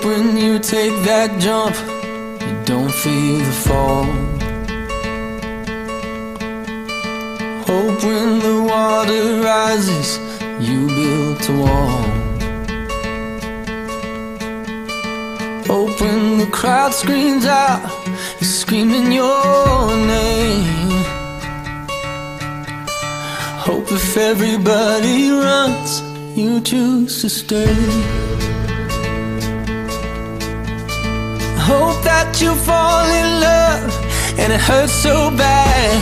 when you take that jump, you don't feel the fall. Hope when the water rises, you built a wall. Hope when the crowd screams out, you're screaming your name. Hope if everybody runs, you choose to stay. Hope that you fall in love and it hurts so bad.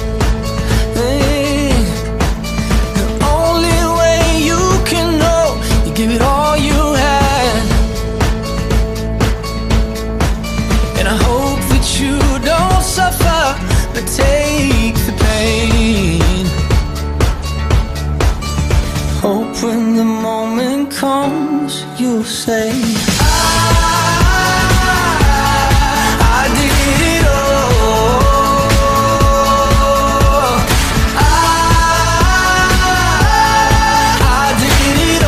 Hey, the only way you can know, you give it all you had. And I hope that you don't suffer, but take the pain. Hope when the moment comes, you'll say, I did it all. I did it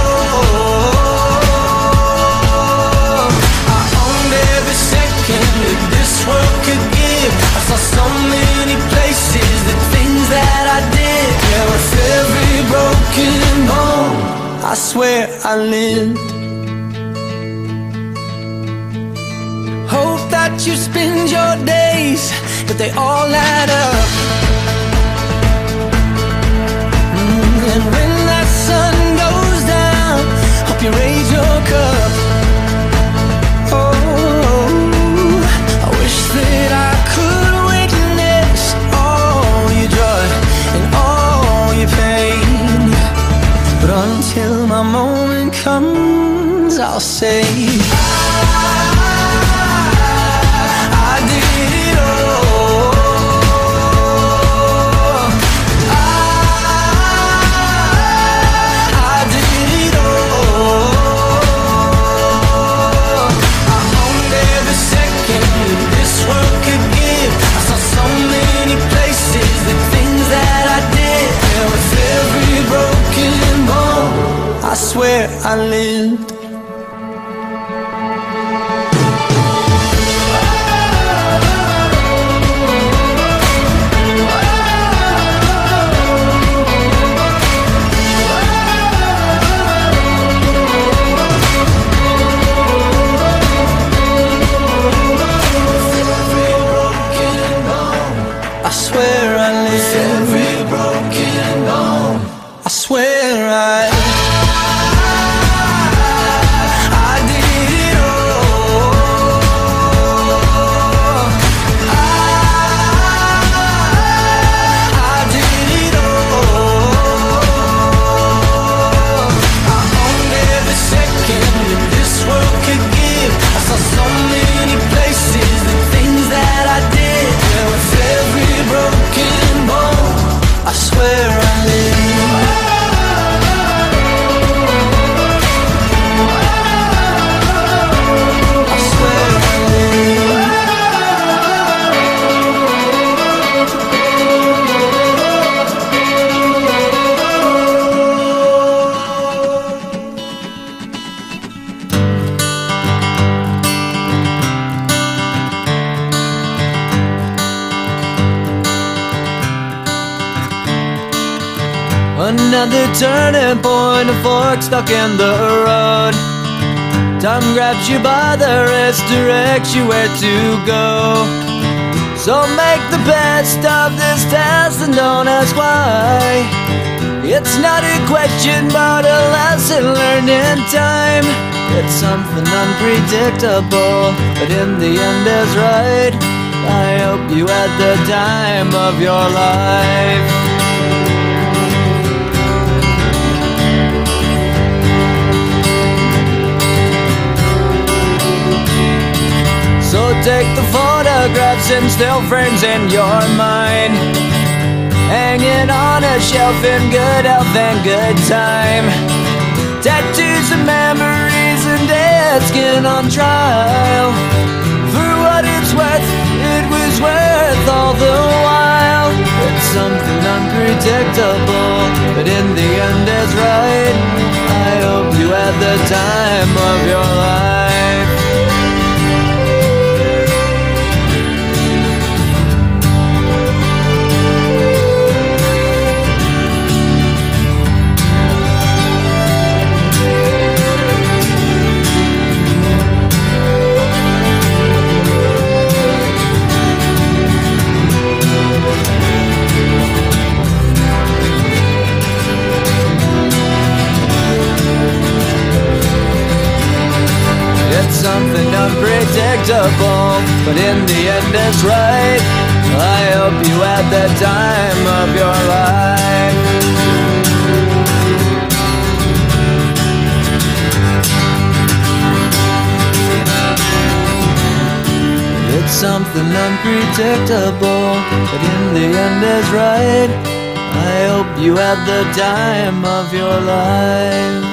all. I owned every second that this world could give. I saw so many places, the things that I did. Yeah, with every broken bone, I swear I lived. Hope that you spend your days, but they all add up. And when that sun goes down, hope you raise your cup. Oh, I wish that I could witness all your joy and all your pain. But until my moment comes, I'll say, I did it all. I did it all. I owned every second that this world could give. I saw so many places, the things that I did. Yeah, with every broken bone, I swear I lived. Another turning point, a fork stuck in the road. Time grabs you by the wrist, directs you where to go. So make the best of this test and don't ask why. It's not a question but a lesson learned in time. It's something unpredictable, but in the end is right. I hope you had the time of your life. So take the photographs and still frames in your mind, hanging on a shelf in good health and good time. Tattoos and memories and dead skin on trial. For what it's worth, it was worth all the while. It's something unpredictable, but in the end it's right. I hope you had the time of your life. end is right, I hope you had the time of your life. It's something unpredictable, but in the end is right. I hope you had the time of your life.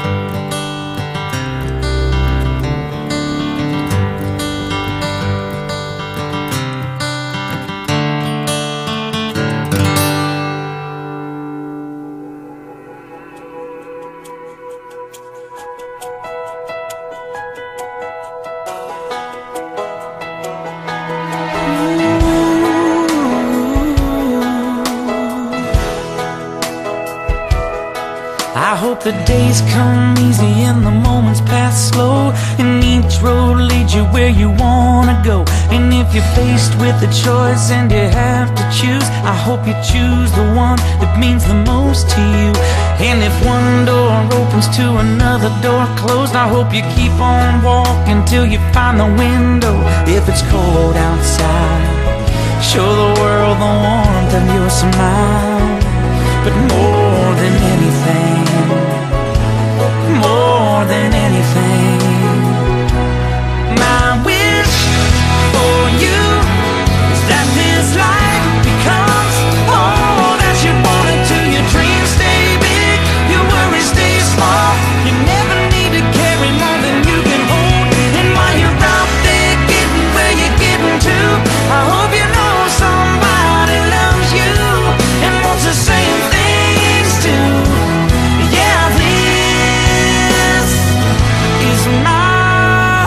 I hope the days come easy and the moments pass slow, and each road leads you where you wanna go. And if you're faced with a choice and you have to choose, I hope you choose the one that means the most to you. And if one door opens to another door closed, I hope you keep on walking till you find the window. If it's cold outside, show the world the warmth of your smile. But more than anything, more than anything, my wish for you is that this life becomes all that you wanted to. Your dreams stay big, your worries stay small. You never need to carry more than you can hold. And while you're out there getting where you're getting to, I hope you know somebody loves you and wants the same things too. Yeah, this is my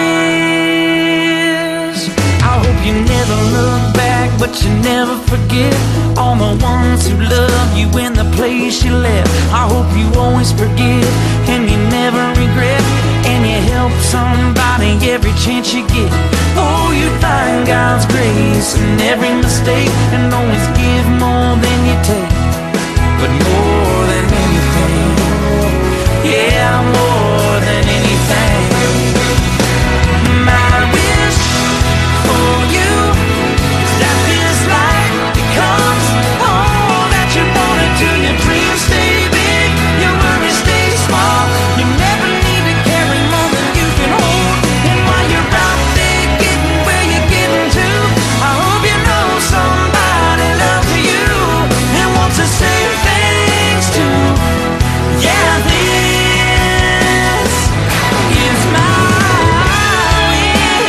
wish. I hope you never look back, but you never forget all the ones who love you in the place you left. I hope you always forgive and you never regret, and you help somebody every chance you get. Oh, you find God's grace in every mistake, and always give more than you take. But more than anything, yeah, more than anything, my wish for you is that this life becomes all that you wanted to. Your dreams stay big, your worries stay small. You never need to carry more than you can hold. And while you're out there getting where you're getting to, I hope you know somebody loves you and wants the same things too. Yeah, this is my wish.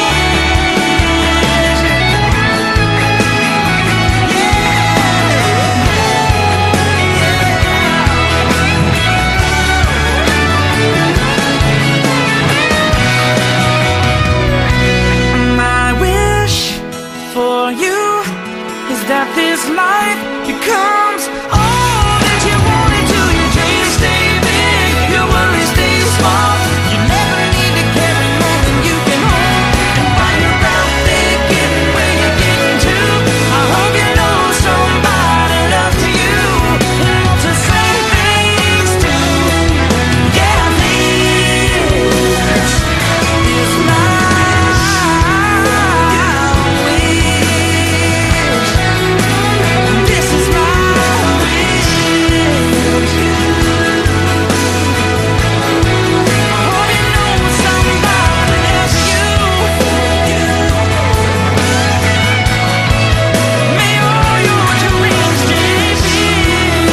My wish for you is that this life becomes all that you wanted to. Your dreams stay big, your worries stay small. You never need to carry more than you can hold. And while you're out there getting where you're getting to, I hope you know somebody loves you and wants the same things too. Yeah, this is my wish. This is my wish. I hope you know somebody loves you. May all your dreams stay big.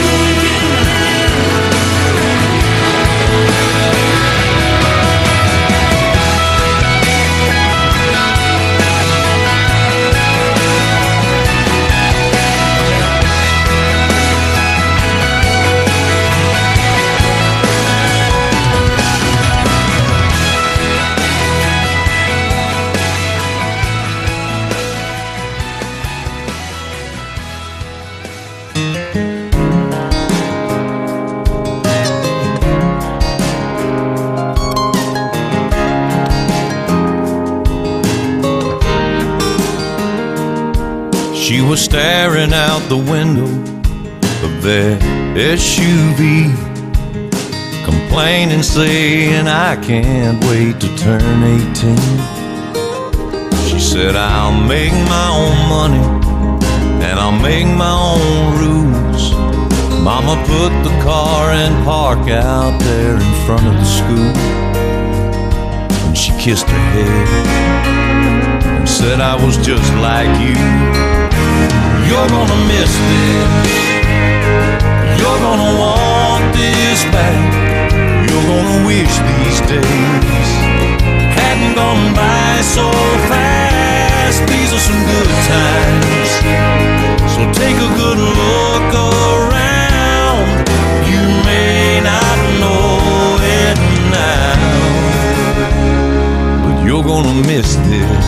She was staring out the window of that SUV, complaining, saying, I can't wait to turn 18. She said, I'll make my own money and I'll make my own rules. Mama put the car in park out there in front of the school, and she kissed her head and said, I was just like you. You're gonna miss this, you're gonna want this back, you're gonna wish these days hadn't gone by so fast. These are some good times, so take a good look around. You may not know it now, but you're gonna miss this.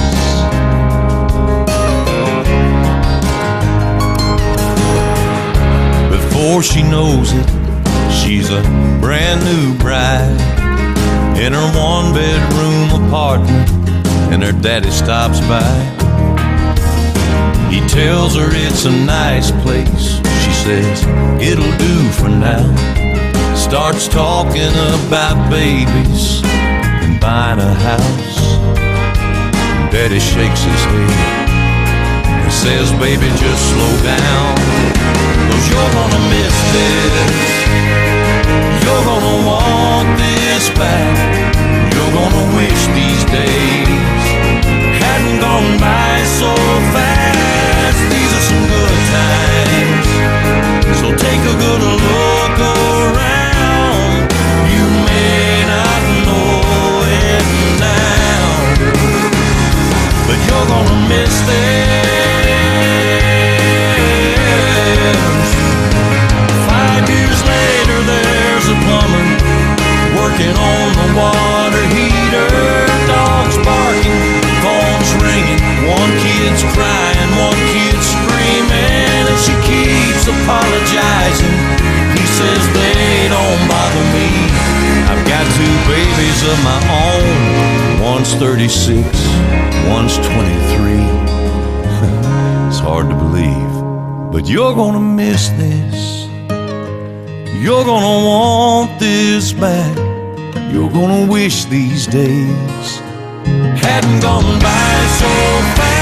Before she knows it, she's a brand new bride in her one-bedroom apartment, and her daddy stops by. He tells her it's a nice place. She says, it'll do for now. Starts talking about babies and buying a house. Daddy shakes his head and says, baby, just slow down, 'cause you're gonna miss this. You're gonna want this back. You're gonna wish these days hadn't gone by so fast. These are some good times, so take a good look around. You may not know it now, but you're gonna miss this. 5 years later, there's a plumber working on the water heater. Dogs barking, phones ringing, one kid's crying, one kid's screaming, and she keeps apologizing. He says, they don't bother me, I've got 2 babies of my own. One's 36, one's 23. It's hard to believe, but you're gonna miss this. You're gonna want this back. You're gonna wish these days hadn't gone by so fast.